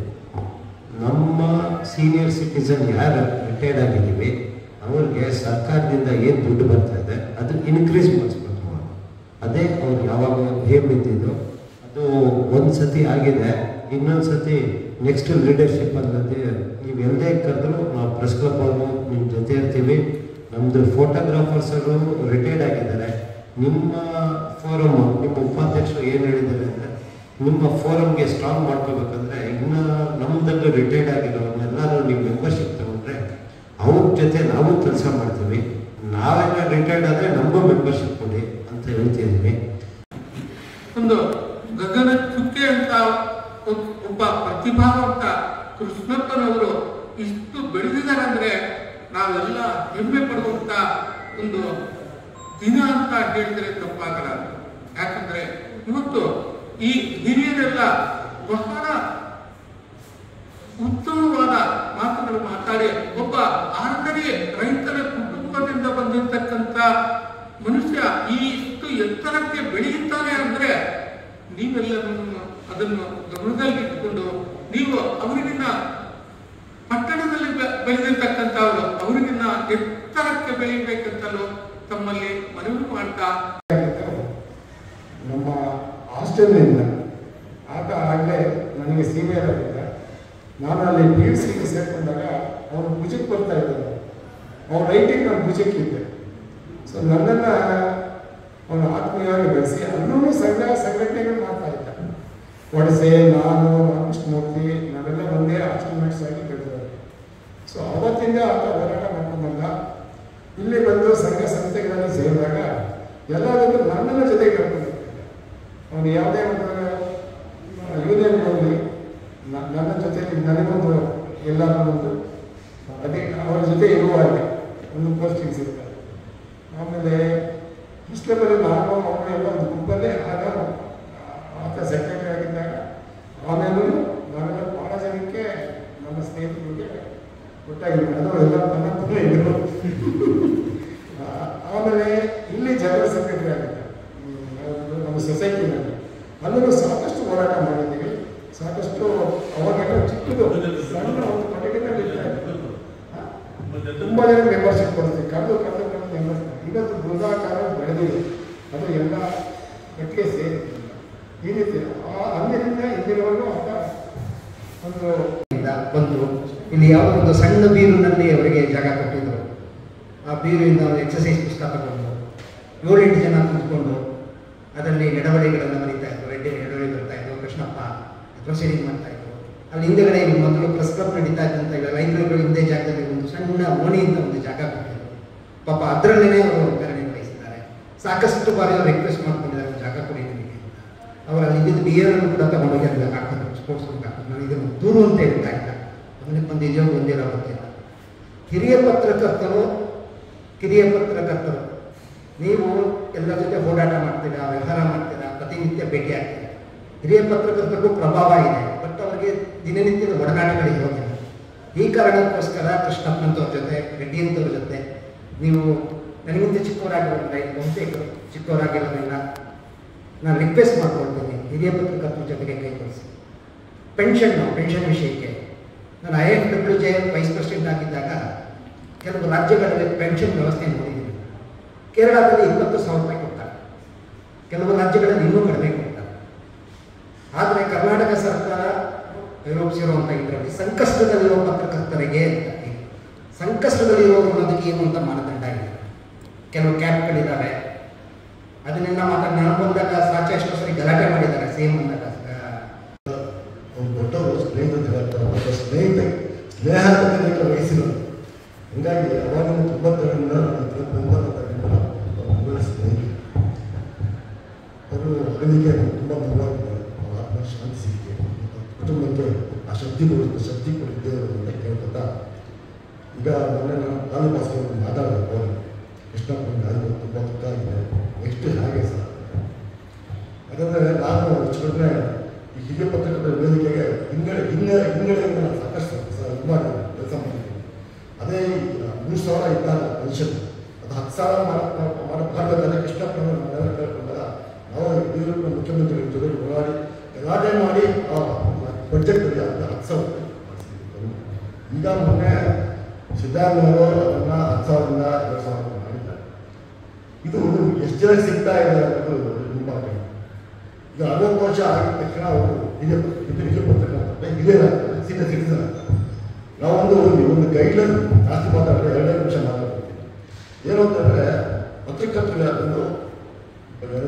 ನಮ್ಮ ಸೀನಿಯರ್ ಸಿಟಿಸನ್ ಯಾರು ರಿಟೈರ್ಡ್ ಆಗಿದ್ದೀವಿ ಅವ್ರಿಗೆ ಸರ್ಕಾರದಿಂದ ಏನು ದುಡ್ಡು ಬರ್ತಾ ಇದೆ ಅದು ಇನ್ಕ್ರೀಸ್ ಮಾಡಿಸ್ಬೇಕು. ಅದೇ ಅವ್ರು ಯಾವಾಗ ಹೇಮ್ ಇದ್ದಿದ್ದು. ಅದು ಒಂದು ಸತಿ ಆಗಿದೆ. ಇನ್ನೊಂದು ಸತಿ ನೆಕ್ಸ್ಟ್ ಲೀಡರ್ಶಿಪ್ ಅನ್ನೋದೇ ನೀವು ಎಲ್ಲೇ ಕರೆದ್ರು ನಾವು ಪ್ರೆಸ್ ಕ್ಲಬ್ ಅವರು ನಿಮ್ಮ ಜೊತೆ ಇರ್ತೀವಿ. ನಮ್ಮದು ಫೋಟೋಗ್ರಾಫರ್ಸರು ರಿಟೈರ್ಡ್ ಆಗಿದ್ದಾರೆ. ನಿಮ್ಮ ಫೋರಮ್ ನಿಮ್ಮ ಉಪಾಧ್ಯಕ್ಷರು ಏನು ಹೇಳಿದ್ದಾರೆ ಅಂದರೆ ನಿಮ್ಮ ಫೋರಮ್ಗೆ ಸ್ಟ್ರಾಂಗ್ ಮಾಡ್ಕೋಬೇಕಂದ್ರೆ ಇನ್ನು ನಮ್ಮದಲ್ಲೂ ರಿಟೈರ್ಡ್ ಆಗಿರೋರ್ನೆಲ್ಲರೂ ನೀವು ಮೆಂಬರ್ಶಿಪ್ ತಗೊಂಡ್ರೆ ಅವ್ರ ಜೊತೆ ನಾವು ಕೆಲಸ ಮಾಡ್ತೀವಿ. ನಾವೆಲ್ಲ ರಿಟೈರ್ಡ್ ಆದರೆ ನಮಗೂ ಮೆಂಬರ್ಶಿಪ್ ಕೊಡಿ ಅಂತ ಹೇಳ್ತಿದ್ದೀವಿ. ಒಂದು ಗಗನ ಚುಕ್ಕೆ ಅಂತ ಒಬ್ಬ ಪ್ರತಿಭಾವಂತ ಕೃಷ್ಣಪ್ಪನವರು ಇಷ್ಟು ಬೆಳೆದಿದ್ದಾರೆ ಅಂದ್ರೆ ನಾವೆಲ್ಲ ಹೆಮ್ಮೆ ಪಡುವಂತ ಒಂದು ದಿನ ಅಂತ ಹೇಳಿದ್ರೆ ತಪ್ಪಾಗಲ್ಲ. ಯಾಕಂದ್ರೆ ಇವತ್ತು ಈ ಹಿರಿಯರೆಲ್ಲ ಬಹಳ ಮಾಡಿ ಒಬ್ಬ ಆರ್ಡಿನರಿ ರೈತರ ಕುಟುಂಬದಿಂದ ಬಂದಿರತಕ್ಕಂಥ ಮನುಷ್ಯ ಈ ಇಷ್ಟು ಎತ್ತರಕ್ಕೆ ಬೆಳೆಯುತ್ತಾನೆ ಅಂದ್ರೆ ನೀವೆಲ್ಲರನ್ನು ಅದನ್ನು ಗಮನದಲ್ಲಿಟ್ಟುಕೊಂಡು ನೀವು ಅವರಿಗಿನ್ನ ಪಟ್ಟಣದಲ್ಲಿ ಬೆಳೆದಿರ್ತಕ್ಕಂಥವ್ರು ಅವರಿಗಿನ್ನ ಎತ್ತರಕ್ಕೆ ಬೆಳೆಯಬೇಕಂತಲೂ ತಮ್ಮಲ್ಲಿ ಮನವಿ ಮಾಡ್ತಾ ನಮ್ಮ ಹಾಸ್ಟೆಲ್ನಿಂದ ಆತ ಆಗಲೇ ನನಗೆ ಸೀನಿಯರ್ ಆಗಿದ್ದ. ನಾನು ಅಲ್ಲಿ ಪಿ ಯು ಸಿಗೆ ಸೇರ್ಕೊಂಡಾಗ ಅವನು ಭುಜಕ್ಕೆ ಬರ್ತಾ ಇದ್ದಾನೆ. ಅವನ ರೈಟಿಂಗ್ ನಾನು ಭುಜಕ್ಕಿದ್ದೆ. ಸೊ ನನ್ನನ್ನು ಅವನು ಆತ್ಮೀಯವಾಗಿ ಬೆಳೆಸಿ ಅಲ್ಲೂ ಸಂಘ ಸಂಘಟನೆಗಳು ಮಾಡ್ತಾ ಇದ್ದ. ಒಡಸೆ, ನಾನು, ರಾಮಕೃಷ್ಣಮೂರ್ತಿ ನಾವೆಲ್ಲ ಒಂದೇ ಹಾಸ್ಟೆಲ್ಮೇಟ್ಸ್ ಆಗಿ ಬೆಳೆದವರು. ಸೊ ಅವತ್ತಿಂದ ಆತ ಹೋರಾಟ ಮಾಡ್ಕೊಂಡು ಬಂದ. ಇಲ್ಲಿ ಬಂದು ಸಂಘ ಸಂಸ್ಥೆಗಳಲ್ಲಿ ಸೇರಿದಾಗ ಎಲ್ಲದಕ್ಕೂ ನನ್ನನ್ನ ಜೊತೆಗೆ ಕರ್ಕೊಂಡು ಅವನು ಯಾವುದೇ ಒಂದು ಯೂನಿಯನ್ಗಳಲ್ಲಿ ನನ್ನ ಜೊತೆಯಲ್ಲಿ ನನಗೊಂದು ಎಲ್ಲರೂ ಒಂದು ಅದೇ ಅವರ ಜೊತೆ ಇರುವಾಗ ಒಂದು ಪೋಸ್ಟಿಂಗ್ ಸಿಗ್ತಾರೆ. ಆಮೇಲೆ ಮುಸ್ಲಿಮಲ್ಲಿ ನಾನು ಅವನು ಎಲ್ಲ ಒಂದು ಗುಂಪಲ್ಲೇ ಆಗ ಆತ ಸೆಕ್ರೆಟರಿ ಆಗಿದ್ದಾಗ ಆಮೇಲೂ ನಾವೆಲ್ಲ ಭಾಳ ಜನಕ್ಕೆ ನನ್ನ ಸ್ನೇಹಿತರಿಗೆ ಒಟ್ಟಾಗಿದ್ದೆ. ಅದು ಎಲ್ಲ ನನ್ನ ಹತ್ರ ಇದ್ದರು. ಆಮೇಲೆ ಇಲ್ಲಿ ಜನರಲ್ ಸೆಕ್ರೆಟರಿ ಆಗಿದ್ದೆ ನಮ್ಮ ಸೊಸೈಟಿನಲ್ಲಿ. ಅಲ್ಲೂ ಸಾಕಷ್ಟು ಹೋರಾಟ ಮಾಡಿದ್ದೀವಿ. ಸಾಕಷ್ಟು ಅವಾಗೆಲ್ಲ ಚಿಕ್ಕದು ಸಣ್ಣ ಒಂದು ಪರ್ಟಿಕ್ಯುಲರ್ ತುಂಬ ಜನ ಮೆಂಬರ್ಶಿಪ್ ಕೊಡ್ತೀವಿ. ಕಳೆದು ಕಳೆದು ಕಳೆದು ಮೆಂಬರ್ಶಿಪ್ ಇವತ್ತು ಬೃಹದಾಕಾರ ಬೆಳೆದಿದೆ. ಅದು ಎಲ್ಲ ಒಟ್ಟಿಗೆ ಸೇರಿಲ್ಲ. ಈ ರೀತಿ ಆ ಅಂದಿನಿಂದ ಇಂದಿನವರೆಗೂ ಅಂತ ಒಂದು ಬಂದು ಇಲ್ಲಿ ಯಾವುದೋ ಒಂದು ಸಣ್ಣ ಬೀರಿನಲ್ಲಿ ಅವರಿಗೆ ಜಾಗ ಕೊಟ್ಟಿದ್ದರು. ಆ ಬೀರಿನಿಂದ ಒಂದು ಎಕ್ಸಸೈಸ್ ಪುಸ್ತಕ ತಗೊಂಡು ಏಳೆಂಟು ಜನ ಕೂತ್ಕೊಂಡು ಅದರಲ್ಲಿ ನಡವಳಿಕೆಗಳನ್ನು ಬರೀತಾ ಇದ್ರು. ರೆಡ್ಡಿ ನಡವಳಿ ಬರ್ತಾ ಇದ್ರು, ಕೃಷ್ಣಪ್ಪ ಪ್ರೊಸೀಡಿಂಗ್ ಮಾಡ್ತಾ ಇದ್ರು. ಅಲ್ಲಿ ಹಿಂದೆಗಡೆ ಮೊದಲು ಪ್ರೆಸ್ ಕ್ಲಬ್ ನಡೀತಾ ಇದ್ದಂಥ ಲೈಬ್ರರಿಗಳು ಹಿಂದೆ ಜಾಗದಲ್ಲಿ ಒಂದು ಸಣ್ಣ ಓಣಿ ಅಂತ ಒಂದು ಜಾಗ ಕೊಟ್ಟಿದ್ರು. ಪಾಪ ಅದರಲ್ಲೇ ಅವರು ಕಾರ್ಯನಿರ್ವಹಿಸಿದ್ದಾರೆ. ಸಾಕಷ್ಟು ಬಾರಿ ಅವರು ರಿಕ್ವೆಸ್ಟ್ ಮಾಡ್ಕೊಂಡಿದ್ದಾರೆ ಒಂದು ಜಾಗ ಕೊಡಿದ್ದೀನಿ ಅಂತ. ಅವರು ಅಲ್ಲಿ ಇದ್ದಿದ್ದು ಬಿಯರನ್ನು ಕೂಡ ತಗೊಂಡೋಗಿ ಅಲ್ಲಿ ಹಾಕಿದ್ರು, ಸ್ಪೋರ್ಟ್ಸ್ ಅಂತ ಹಾಕಿದ್ರು. ನಾನು ಇದನ್ನು ದೂರು ಅಂತ ಹೇಳ್ತಾ ಇಲ್ಲ, ಅವನಿಗೆ ಒಂದು ನಿಜ ಒಂದಿರೋ ಗೊತ್ತಿಲ್ಲ. ಹಿರಿಯ ಪತ್ರಕರ್ತರು ಕಿರಿಯ ಪತ್ರಕರ್ತರು ನೀವು ಎಲ್ಲರ ಜೊತೆ ಹೋರಾಟ ಮಾಡ್ತೀರಾ, ವ್ಯವಹಾರ ಮಾಡ್ತೀರಾ, ಪ್ರತಿನಿತ್ಯ ಭೇಟಿ ಆಗ್ತೀರಾ. ಹಿರಿಯ ಪತ್ರಕರ್ತರಿಗೂ ಪ್ರಭಾವ ಇದೆ, ಬಟ್ ಅವರಿಗೆ ದಿನನಿತ್ಯದ ಒಡನಾಟಗಳಿಗೆ ಹೋಗಿಲ್ಲ. ಈ ಕಾರಣಕ್ಕೋಸ್ಕರ ಕೃಷ್ಣಪ್ಪನಂತವ್ರ ಜೊತೆ, ರೆಡ್ಡಿ ಅಂತವ್ರ ಜೊತೆ ನೀವು ನನಗಿಂತ ಚಿಕ್ಕವರಾಗಿರೋದ್ರೆ ಬಹುತೇಕ ಚಿಕ್ಕವರಾಗಿರೋದ್ರಿಂದ ನಾನು ರಿಕ್ವೆಸ್ಟ್ ಮಾಡ್ಕೊಳ್ತೀನಿ, ಹಿರಿಯ ಪತ್ರಕರ್ತರ ಜೊತೆಗೆ ಕೈ ಕೊಡಿಸಿ. ಪೆನ್ಷನ್ ಪೆನ್ಷನ್ ವಿಷಯಕ್ಕೆ ನಾನು I F W J vice president ಆಗಿದ್ದಾಗ ಕೆಲವು ರಾಜ್ಯಗಳಲ್ಲಿ ಪೆನ್ಷನ್ ವ್ಯವಸ್ಥೆ ನೋಡಿದ್ದೀನಿ. ಕೇರಳದಲ್ಲಿ ಇಪ್ಪತ್ತು ಸಾವಿರ ರೂಪಾಯಿ ಕೊಡ್ತಾರೆ, ಕೆಲವು ರಾಜ್ಯಗಳಲ್ಲಿ ಇನ್ನೂ ಕಡಿಮೆ ಕೊಡ್ತಾರೆ. ಆದರೆ ಕರ್ನಾಟಕ ಸರ್ಕಾರ ನಿರೂಪಿಸಿರುವಂಥ ಇದರಲ್ಲಿ ಸಂಕಷ್ಟದಲ್ಲಿರೋ ಪತ್ರಕರ್ತರಿಗೆ ಸಂಕಷ್ಟದಲ್ಲಿರೋರು ಅನ್ನೋದಕ್ಕೆ ಏನು ಅಂತ ಮಾನದಂಡ ಇದೆ. ಕೆಲವು ಕ್ಯಾಪ್ಗಳಿದ್ದಾವೆ, ಅದನ್ನೆಲ್ಲ ಮಾತಾಡಿ ನಾನು ಬಂದಾಗ ಸಾಚ ಎಷ್ಟೋ ಸರಿ ಗಲಾಟೆ ಮಾಡಿದ್ದಾರೆ. ಸೇಮ್ ಅಂದಾಗ ದೊಡ್ಡವರು ಸ್ನೇಹಿತ ಸ್ನೇಹಿತ ಸ್ನೇಹ ವಹಿಸಿರೋದು. ಹೀಗಾಗಿ ಅವಾಗಿನ ತೊಂಬತ್ತರಿಂದ ಒಳ್ಳೆ ಸ್ನೇಹಿತರು. ಅವರು ಅಗಲಿಗೆ ತುಂಬ ನೋವಾಗಿದ್ದಾರೆ. ಅವರ ಆತ್ಮ ಶಾಂತಿ ಸಿಕ್ಕಿದೆ, ಕುಟುಂಬಕ್ಕೆ ಆ ಶಕ್ತಿ ಕೊಡುತ್ತೆ ಶಕ್ತಿ ಕೊಟ್ಟಿದ್ದೆ ಅಂತ ಕೇಳ್ಕೊತ ಈಗ ಮೊನ್ನೆ ನಾನು ಕಾಲು ಭಾಸ್ಕರ್ ಮಾತಾಡಬೇಕು ಕೃಷ್ಣಪ್ಪನಿಗೆ ಅದು ತುಂಬ ಗೊತ್ತಾಗಿದೆ. ನೆಕ್ಸ್ಟ್ ಹಾಗೆ ಸರ್ ಯಾಕಂದರೆ ನಾನು ಹೆಚ್ಚಿಕೊಂಡ್ರೆ ಈ ಹಿರಿಯ ಪತ್ರಕರ್ತರ ವೇದಿಕೆಗೆ ಹಿಂಗಡೆ ಹಿಂದೆ ಹಿಂಗಡೆಯಿಂದ ನಾನು ಸಾಕಷ್ಟು ಇದು ಮಾಡಿ ಕೆಲಸ ಮಾಡಿದ್ದೀನಿ. ಅದೇ ಮೂರು ಸಾವಿರ ಇದ್ದಾಗ ಪೆನ್ಷನ್ ಅದು ಹತ್ತು ಸಾವಿರ ಮಾಡಬೇಕಾದ್ರೆ ಕೃಷ್ಣಪ್ಪನ ನಾವೆಲ್ಲ ಕೇಳ್ಕೊಂಡಾಗ ನಾವು ಯಡಿಯೂರಪ್ಪ ಮುಖ್ಯಮಂತ್ರಿಗಳ ಜೊತೆ ಓಡಾಡಿ ಗಲಾಟೆ ಮಾಡಿ ಆ ಬಡ್ಜೆಟ್ನಲ್ಲಿ ಅದನ್ನ ಹತ್ತು ಸಾವಿರ ಈಗ ಮೊನ್ನೆ ಸಿದ್ದರಾಮಯ್ಯವರು ಅದನ್ನು ಹತ್ತು ಸಾವಿರದಿಂದ ಎರಡು ಸಾವಿರ ಮಾಡಿದ್ದಾರೆ. ಇದು ಎಷ್ಟು ಜನ ಸಿಗ್ತಾ ಇದೆ ಅನ್ನೋದು ಇಂಪಾರ್ಟೆಂಟ್. ಈಗ ಅರವತ್ತು ವರ್ಷ ಆಗಿದ ತಕ್ಷಣ ಅವರು ಹಿರಿಯ ಹಿರಿಯ ಪತ್ರಕರ್ತ ಹಿರಿಯರಾಗ್ತಾರೆ, ಸೀನಿಯರ್ ಸಿಟಿಸನ್ ಆಗ್ತಾರೆ. ನಾವೊಂದು ಒಂದು ಗೈಡ್ಲೈನ್ ಜಾಸ್ತಿ ಮಾತಾಡಿದ್ರೆ ಎರಡೇ ನಿಮಿಷ ಮಾತಾಡ್ತೀವಿ. ಏನು ಅಂತಂದರೆ ಪತ್ರಕರ್ತರು